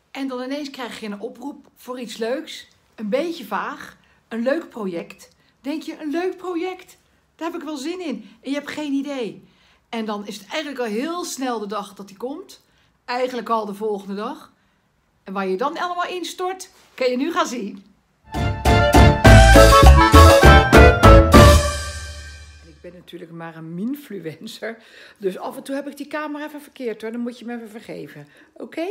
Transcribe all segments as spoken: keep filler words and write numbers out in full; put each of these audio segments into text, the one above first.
En dan ineens krijg je een oproep voor iets leuks. Een beetje vaag. Een leuk project. Denk je, een leuk project? Daar heb ik wel zin in. En je hebt geen idee. En dan is het eigenlijk al heel snel de dag dat die komt. Eigenlijk al de volgende dag. En waar je dan allemaal instort, kan je nu gaan zien. Ik ben natuurlijk maar een minfluencer. Dus af en toe heb ik die camera even verkeerd hoor. Dan moet je me even vergeven. Oké? Okay?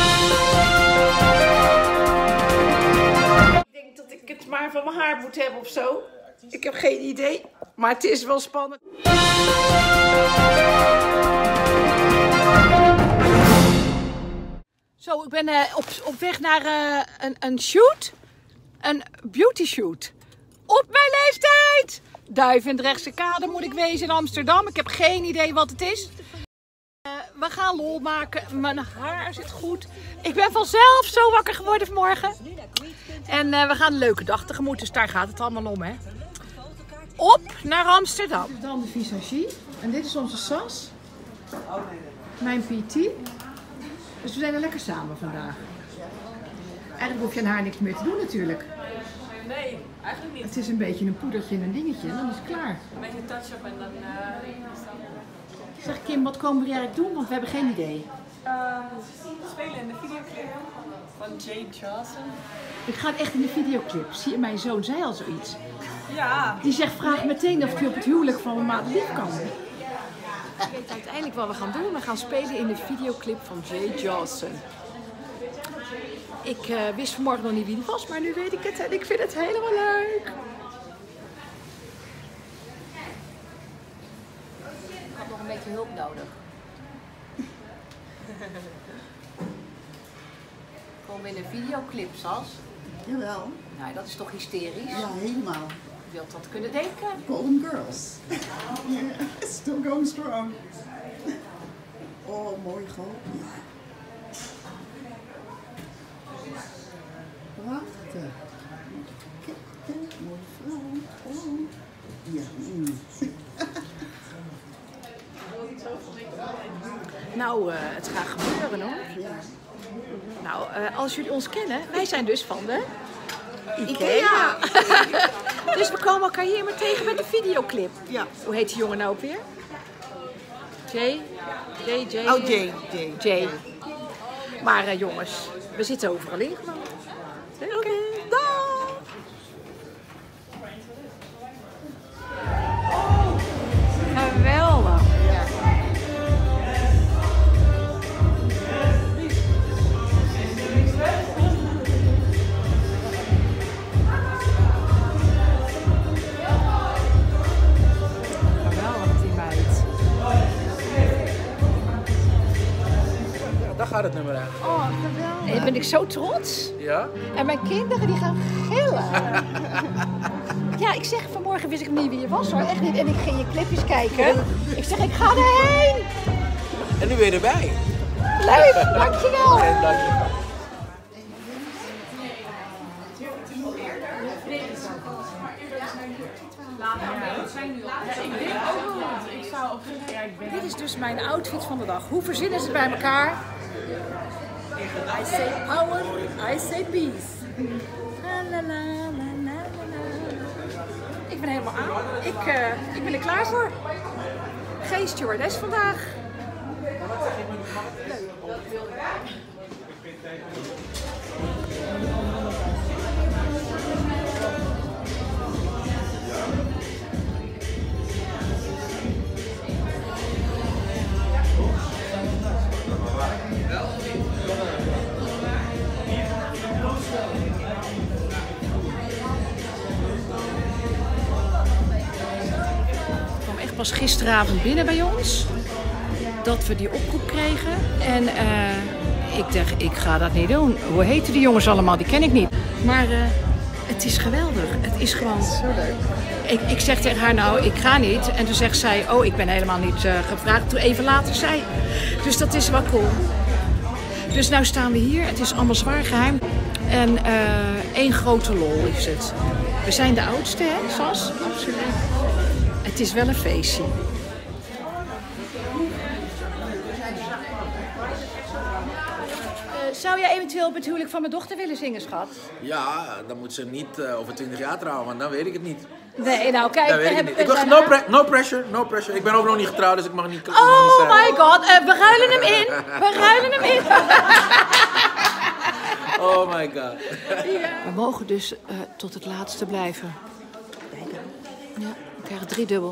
Ik denk dat ik het maar van mijn haar moet hebben of zo. Ik heb geen idee. Maar het is wel spannend. Zo, ik ben uh, op, op weg naar uh, een, een shoot. Een beauty shoot. Op mijn leeftijd! Duivendrechtse Kade moet ik wezen in Amsterdam. Ik heb geen idee wat het is. Uh, we gaan lol maken. Mijn haar zit goed. Ik ben vanzelf zo wakker geworden vanmorgen. En uh, we gaan een leuke dag tegemoet. Dus daar gaat het allemaal om, hè. Op naar Amsterdam. Dan de visagie. En dit is onze Sas. Mijn P T. Dus we zijn er lekker samen vandaag. Eigenlijk hoef je aan haar niks meer te doen natuurlijk. Nee, eigenlijk niet. Het is een beetje een poedertje en een dingetje en dan is het klaar. Een beetje touch-up en dan... Uh, Zeg Kim, wat komen we eigenlijk doen? Want we hebben geen idee. Uh, spelen in de videoclip van Jay Johnson. Ik ga echt in de videoclip. Zie je, mijn zoon zei al zoiets. Ja. Die zegt, vraag meteen of hij op het huwelijk van mijn maat lief kan. Ik weet uiteindelijk wat we gaan doen. We gaan spelen in de videoclip van Jay Johnson. Ik uh, wist vanmorgen nog niet wie die was, maar nu weet ik het en ik vind het helemaal leuk. Ik had nog een beetje hulp nodig. Komen we in een videoclip, Sas? Jawel. Nou, dat is toch hysterisch? Ja, helemaal. Wie had dat kunnen denken? Golden Girls. Yeah, still going strong. Oh, mooi gewoon. Prachtig. Kijk, mooie vrouw. Oh. Ja. Mm. Nou, uh, het gaat gebeuren hoor. Ja. Nou, uh, als jullie ons kennen, wij zijn dus van de Ikea. Ikea. Dus we komen elkaar hier maar tegen met de videoclip. Ja. Hoe heet die jongen nou ook weer? Jay? Jay, Jay. Oh, Jay. Jay. Jay. Maar uh, jongens, we zitten overal in gewoon. Oké, okay. Dag! Geweldig! Ja. Geweldig, die meid. Ja, daar gaat het nummer uit. Oh, geweldig. En ben ik zo trots. Ja? En mijn kinderen die gaan gillen. Ja, ik zeg vanmorgen wist ik niet wie je was hoor, echt niet. En ik ging je clipjes kijken. Ik zeg ik ga erheen. En nu weer erbij. Leuk, dankjewel. En dankjewel. Dit is dus mijn outfit van de dag. Hoe verzinnen ze bij elkaar? I say power, I say peace. La, la, la, la, la, la. Ik ben helemaal aan. Ik, uh, ik ben er klaar voor. Geen stewardess vandaag. Leuk. Pas gisteravond binnen bij ons, dat we die oproep kregen en uh, ik dacht, ik ga dat niet doen. Hoe heten die jongens allemaal? Die ken ik niet. Maar uh, het is geweldig. Het is gewoon zo leuk. Ik, ik zeg tegen haar nou, ik ga niet. En toen zegt zij, oh, ik ben helemaal niet uh, gevraagd. Toen even later zei. Dus dat is wel cool. Dus nou staan we hier. Het is allemaal zwaar geheim. En uh, één grote lol is het. We zijn de oudste, hè, Sas? Absoluut. Het is wel een feestje. Uh, Zou jij eventueel op het huwelijk van mijn dochter willen zingen, schat? Ja, dan moet ze niet uh, over twintig jaar trouwen, want dan weet ik het niet. Nee, nou kijk, Dat we weet ik hebben... niet. Ik wacht, no, pre no pressure, no pressure. Ik ben ook nog niet getrouwd, dus ik mag niet, ik mag Oh niet zeggen. my god, uh, we ruilen hem in. We ruilen hem in. Oh my god. We mogen dus uh, tot het laatste blijven. Ja, we krijgen drie dubbel.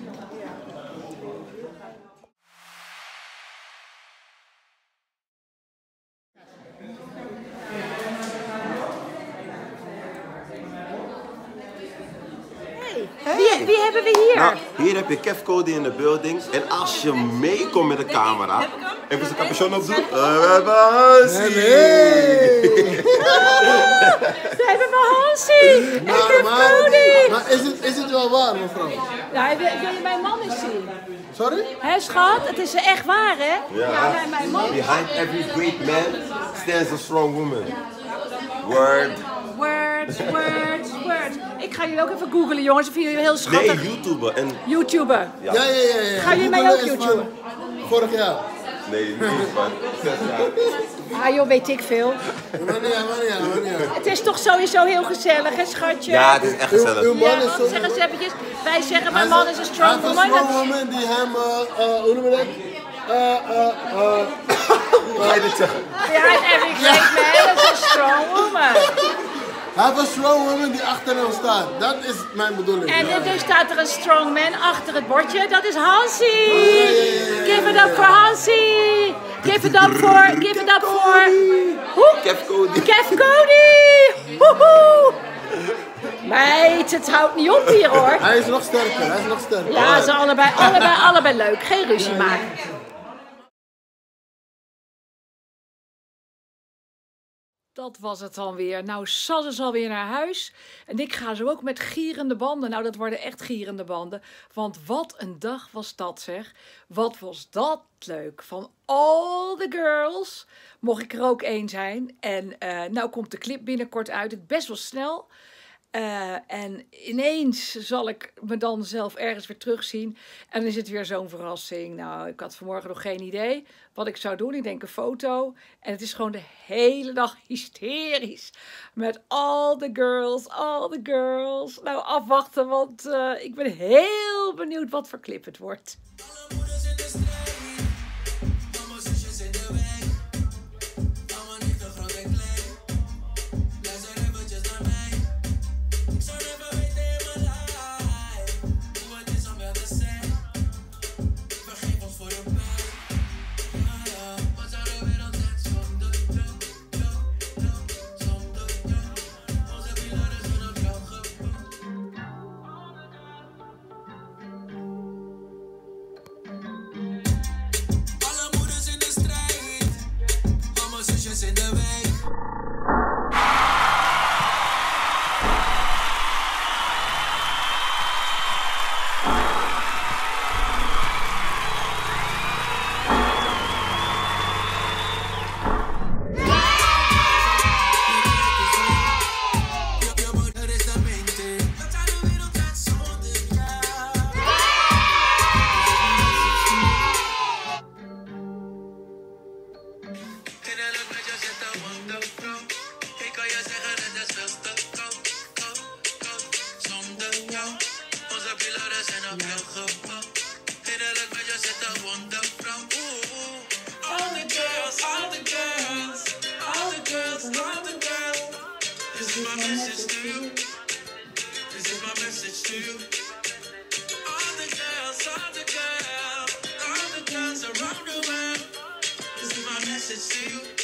Hey, wie, wie hebben we hier? Nou, hier heb je Kev Cody in de building. En als je meekomt met de camera, even zijn capuchon opdoen. Uh, we hebben Hansie! We hebben we Hansie! Maar, En Kev maar, Cody! maar is, het, is het wel waar, mevrouw? Nou, wil, wil je mijn man eens zien? Sorry? Hé schat, het is echt waar hè? Ja, nee, mijn man. Behind every great man stands a strong woman. Word. Words, words, words. Ik ga jullie ook even googlen, jongens. Ik vind jullie heel schattig. Nee, YouTuber. En YouTuber. Ja, ja, ja. ja. Gaan jullie mij Google ook is YouTuben? van vorig jaar. nee, niet man. Zes jaar. Ah joh, weet ik veel. Wanneer, wanneer, wanneer? Het is toch sowieso heel gezellig, hè schatje? Ja, het is echt Uw, gezellig. uw man Ja, is want zo... zeg eens eventjes. Wij zeggen, Hij mijn man is is- een strong hij is woman. een strong Dat- woman die hem, uh, uh, hoe noem je dat? Uh, uh, uh, Hoe ga je dit zeggen? Ja, every great man is een strong woman. hij heeft een strong woman die achter hem staat. Dat is mijn bedoeling. En er dus staat er een strong man achter het bordje. Dat is Hansie. Give it up voor Hansie. Give it up voor, give it up voor... Hoe? Kev Cody. Kev Cody. Woehoe. Meid, het houdt niet op hier hoor. Hij is nog sterker, hij is nog sterker. Ja, ze zijn allebei, allebei, allebei leuk. Geen ruzie maken. Dat was het dan weer. Nou, Sas is alweer naar huis. En ik ga zo ook met gierende banden. Nou, dat worden echt gierende banden. Want wat een dag was dat, zeg. Wat was dat leuk. Van all the girls mocht ik er ook één zijn. En uh, nou komt de clip binnenkort uit. Het best wel snel. Uh, en ineens zal ik me dan zelf ergens weer terugzien. En dan is het weer zo'n verrassing. Nou, ik had vanmorgen nog geen idee wat ik zou doen. Ik denk een foto. En het is gewoon de hele dag hysterisch. Met all the girls, all the girls. Nou, afwachten, want uh, ik ben heel benieuwd wat voor clip het wordt. This is my message to you. This is my message to you. All the girls, all the girls, all the girls around the world. This is my message to you.